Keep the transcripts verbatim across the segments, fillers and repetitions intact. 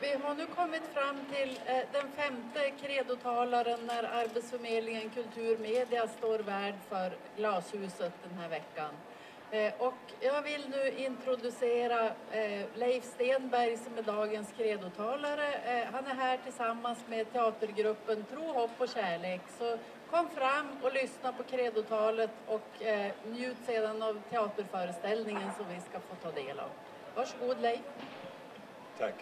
Vi har nu kommit fram till eh, den femte credotalaren när Arbetsförmedlingen Kultur Media står värd för Glashuset den här veckan. Eh, och jag vill nu introducera eh, Leif Stenberg som är dagens credotalare. Eh, han är här tillsammans med teatergruppen Tro, hopp och kärlek. Så kom fram och lyssna på credotalet och eh, njut sedan av teaterföreställningen som vi ska få ta del av. Varsågod Leif. Tack.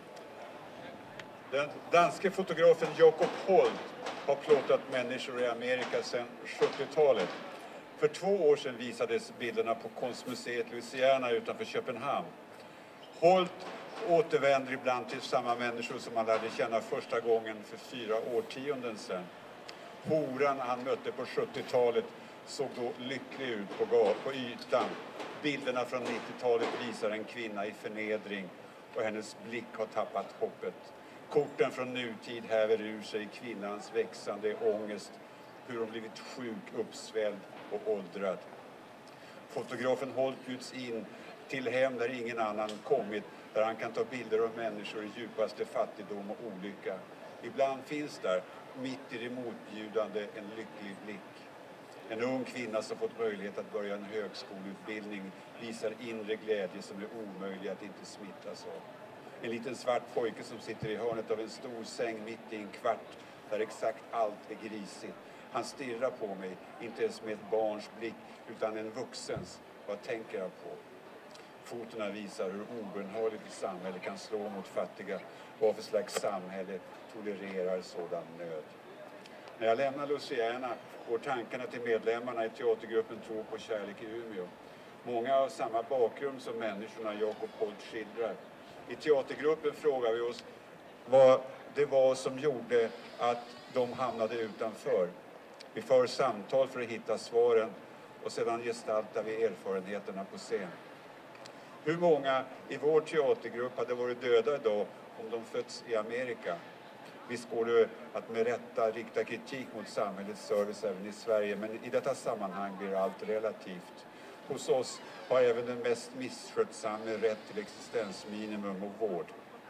Den danske fotografen Jacob Holt har plåtat människor i Amerika sedan sjuttiotalet. För två år sedan visades bilderna på konstmuseet Louisiana utanför Köpenhamn. Holt återvänder ibland till samma människor som han lärde känna första gången för fyra årtionden sedan. Horan han mötte på sjuttiotalet såg då lycklig ut på, på ytan. Bilderna från nittiotalet visar en kvinna i förnedring och hennes blick har tappat hoppet. Korten från nutid häver ur sig kvinnans växande ångest, hur hon blivit sjuk, uppsvälld och åldrad. Fotografen Holt bjuds in till hem där ingen annan kommit, där han kan ta bilder av människor i djupaste fattigdom och olycka. Ibland finns där, mitt i det motbjudande, en lycklig blick. En ung kvinna som fått möjlighet att börja en högskoleutbildning visar inre glädje som är omöjlig att inte smittas av. En liten svart pojke som sitter i hörnet av en stor säng mitt i en kvart där exakt allt är grisigt. Han stirrar på mig, inte ens med ett barns blick utan en vuxens. Vad tänker jag på? Fotorna visar hur obönhörligt ett samhälle kan slå mot fattiga. Vad för slags samhälle tolererar sådan nöd? När jag lämnar Louisiana går tankarna till medlemmarna i teatergruppen Tro på kärlek i Umeå. Många har samma bakgrund som människorna Jacob Holt skildrar. I teatergruppen frågar vi oss vad det var som gjorde att de hamnade utanför. Vi för samtal för att hitta svaren och sedan gestaltar vi erfarenheterna på scen. Hur många i vår teatergrupp hade varit döda idag om de fötts i Amerika? Visst går det att med rätta rikta kritik mot samhällets service även i Sverige, men i detta sammanhang blir allt relativt. Hos oss har även den mest misskötsamme rätt till existensminimum och vård.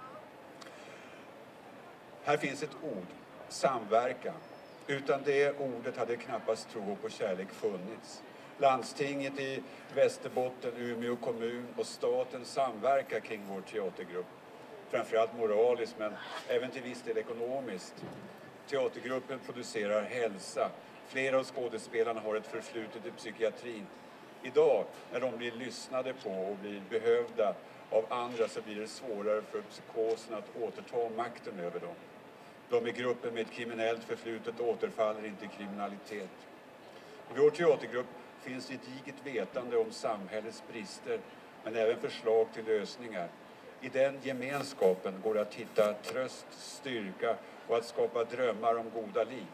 Här finns ett ord, samverkan. Utan det ordet hade knappast tro på kärlek funnits. Landstinget i Västerbotten, Umeå kommun och staten samverkar kring vår teatergrupp. Framförallt moraliskt men även till viss del ekonomiskt. Teatergruppen producerar hälsa. Flera av skådespelarna har ett förflutet i psykiatrin. Idag när de blir lyssnade på och blir behövda av andra så blir det svårare för psykosen att återta makten över dem. De i gruppen med ett kriminellt förflutet återfaller inte i kriminalitet. I vår teatergrupp finns ett gediget vetande om samhällets brister men även förslag till lösningar. I den gemenskapen går det att hitta tröst, styrka och att skapa drömmar om goda liv.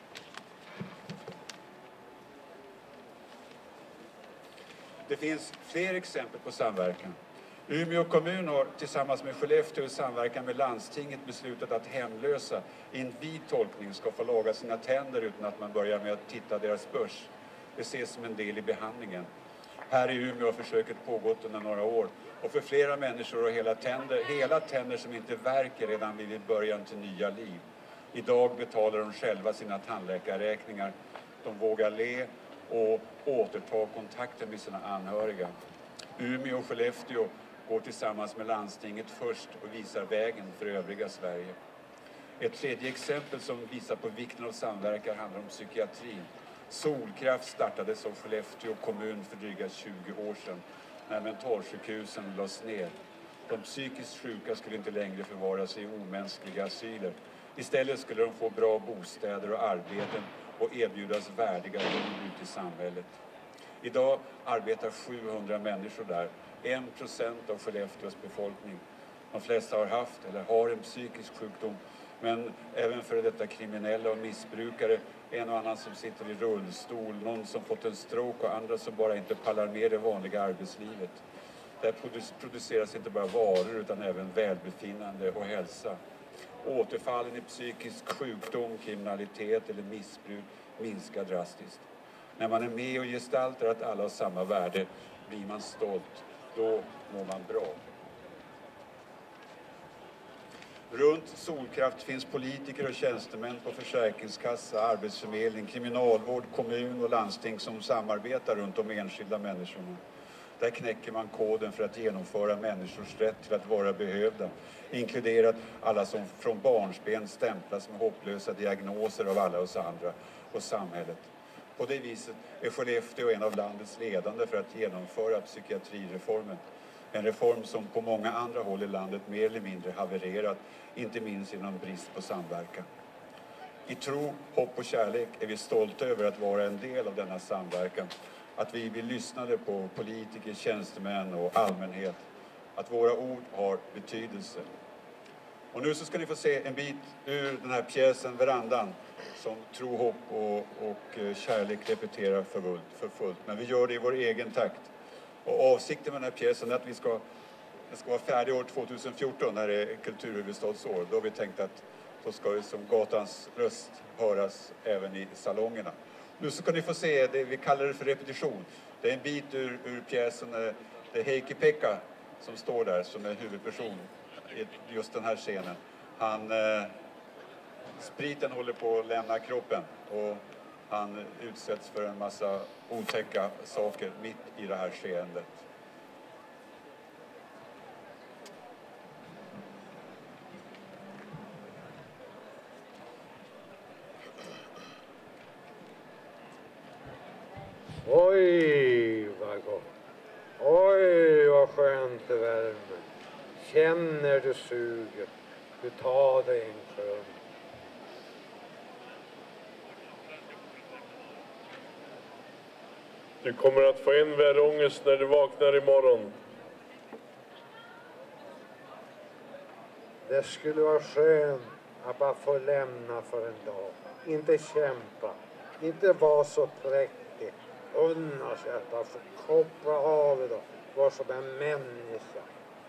Det finns fler exempel på samverkan. Umeå kommun har tillsammans med Skellefteå i samverkan med landstinget beslutat att hemlösa i en vid tolkning ska få laga sina tänder utan att man börjar med att titta deras börs. Det ses som en del i behandlingen. Här i Umeå har försöket pågått under några år och för flera människor har hela tänder, hela tänder som inte verkar redan vid början till nya liv. Idag betalar de själva sina tandläkarräkningar. De vågar le och återta kontakten med sina anhöriga. Umeå och Skellefteå går tillsammans med landstinget först och visar vägen för övriga Sverige. Ett tredje exempel som visar på vikten av samverkan handlar om psykiatrin. Solkraft startades av Skellefteå kommun för dryga tjugo år sedan när mentalsjukhusen lades ner. De psykiskt sjuka skulle inte längre förvaras i omänskliga asyler. Istället skulle de få bra bostäder och arbeten och erbjudas värdiga liv ute i samhället. Idag arbetar sjuhundra människor där, en procent av Skellefteås befolkning. De flesta har haft eller har en psykisk sjukdom, men även för detta kriminella och missbrukare, en och annan som sitter i rullstol, någon som fått en stroke och andra som bara inte pallar med det vanliga arbetslivet. Där produceras inte bara varor utan även välbefinnande och hälsa. Återfallen i psykisk sjukdom, kriminalitet eller missbruk minskar drastiskt. När man är med och gestaltar att alla har samma värde blir man stolt. Då mår man bra. Runt Solkraft finns politiker och tjänstemän på försäkringskassa, arbetsförmedling, kriminalvård, kommun och landsting som samarbetar runt de enskilda människorna. Där knäcker man koden för att genomföra människors rätt till att vara behövda, inkluderat alla som från barnsben stämplas med hopplösa diagnoser av alla oss andra och samhället. På det viset är Skellefteå en av landets ledande för att genomföra psykiatrireformen. En reform som på många andra håll i landet mer eller mindre havererat, inte minst genom brist på samverkan. I tro, hopp och kärlek är vi stolta över att vara en del av denna samverkan. Att vi vill lyssna på politiker, tjänstemän och allmänhet. Att våra ord har betydelse. Och nu så ska ni få se en bit ur den här pjäsen Verandan som tro, hopp och, och kärlek repeterar för fullt, för fullt. Men vi gör det i vår egen takt. Och avsikten med den här pjäsen är att vi ska, den ska vara färdig år tjugohundrafjorton när det är kulturhuvudstadsår. Då har vi tänkt att då ska det som gatans röst höras även i salongerna. Nu så kan ni få se, det, vi kallar det för repetition. Det är en bit ur, ur pjäsen, det är Heikki-Pekka som står där som är huvudperson i just den här scenen. Han, eh, spriten håller på att lämna kroppen och han utsätts för en massa otäcka saker mitt i det här skeendet. Oj, vad gott. Oj, vad skönt det värmer. Känner du suget? Du tar dig en skön. Du kommer att få en värre ångest när du vaknar imorgon. Det skulle vara skönt att bara få lämna för en dag. Inte kämpa. Inte vara så präktig. Unna sig att få koppla av idag. Var som en människa.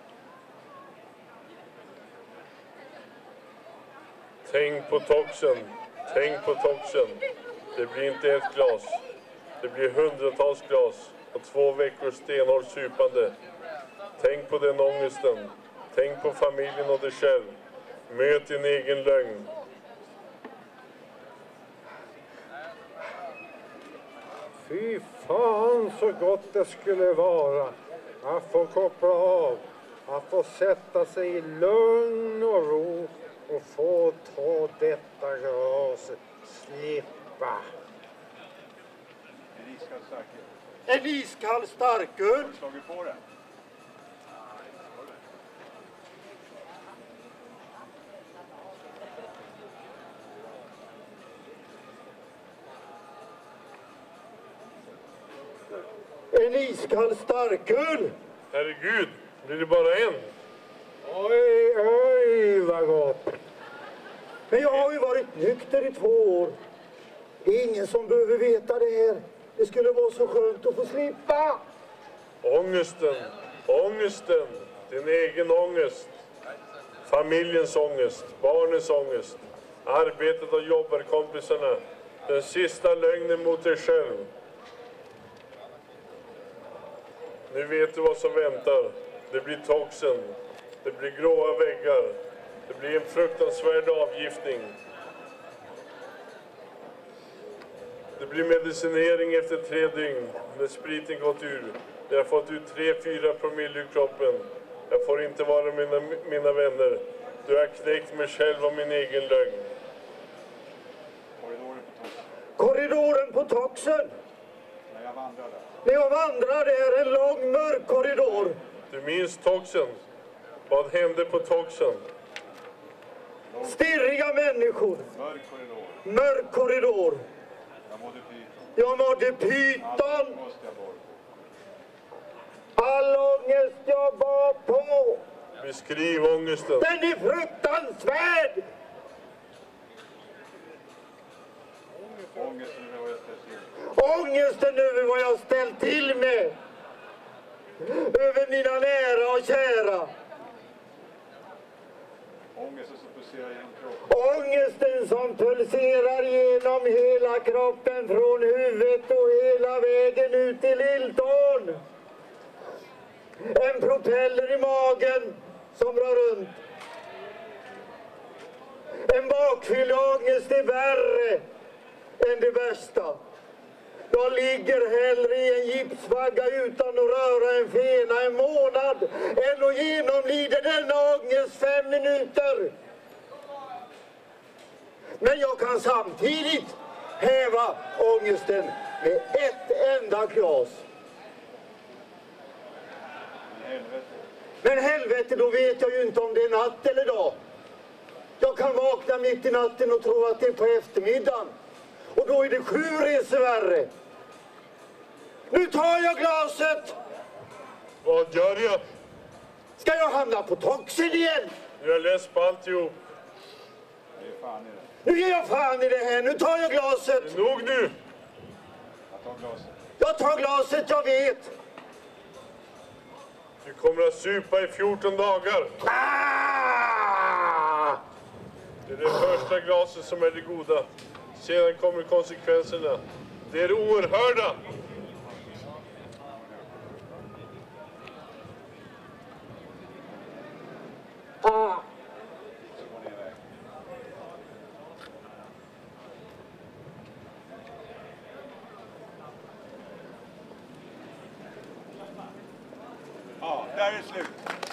Tänk på toxen. Tänk på toxen. Det blir inte ett glas. Det blir hundratals glas och två veckors stenhårt supande. Tänk på den ångesten. Tänk på familjen och dig själv. Möt din egen lögn. Fy fan så gott det skulle vara att få koppla av. Att få sätta sig i lugn och ro och få ta detta glaset. Slippa. En iskall starköl. Slagit på den. En iskall starköl. Herregud, blir det bara en? Oj, oj, vad gott. Men jag har ju varit nykter i två år. Det är ingen som behöver veta det här. Det skulle vara så skönt att få slippa. Ångesten, ångesten, din egen ångest. Familjens ångest, barnens ångest. Arbetet och jobbarkompisarna. Den sista lögnen mot dig själv. Nu vet du vad som väntar. Det blir toxen. Det blir gråa väggar. Det blir en fruktansvärd avgiftning. Det blir medicinering efter tre dygn när spriten gått ur. Jag har fått ut tre fyra promille ur kroppen. Jag får inte vara mina, mina vänner. Du har knäckt mig själv och min egen lögn. Korridoren på toxen. När jag vandrar där. När jag vandrar där en lång mörk korridor. Du minns toxen. Vad hände på toxen? Stirriga människor. Mörk korridor. Mörk korridor. Jag mådde pyton. Jag mådde pyton. All ångest jag var på. Beskriv ångesten. Den är fruktansvärd. Ångesten över vad jag ställt till. Ångesten över vad jag ställt till med. Över mina nära och kära. Ångesten som pulserar genom kroppen. Ångesten som pulserar genom hela kroppen från huvudet och hela vägen ut till lilltån. En propeller i magen som rör runt. En bakfylld ångest är värre än det värsta. Jag ligger hellre i en gipsvagga utan att röra en fena en månad än att genomlida denna ångest fem minuter. Men jag kan samtidigt häva ångesten med ett enda glas. Men helvete, då vet jag ju inte om det är natt eller dag. Jag kan vakna mitt i natten och tro att det är på eftermiddagen. Och då är det sju resor värre. Nu tar jag glaset! Vad gör jag? Ska jag hamna på toxen igen? Jag är less på alltihop. Nu ger jag fan i det här, nu tar jag glaset! Det är nog nu! Jag tar glaset. Jag tar glaset, jag vet! Du kommer att supa i fjorton dagar. Ah! Det är det första glaset som är det goda. Sedan kommer konsekvenserna. Det är oerhörda. Ah! Ja, där är slut.